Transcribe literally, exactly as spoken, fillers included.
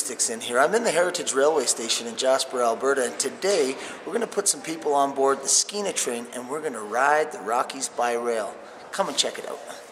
acoustics in here. I'm in the Heritage Railway Station in Jasper, Alberta, and today we're going to put some people on board the Skeena train and we're going to ride the Rockies by rail. Come and check it out.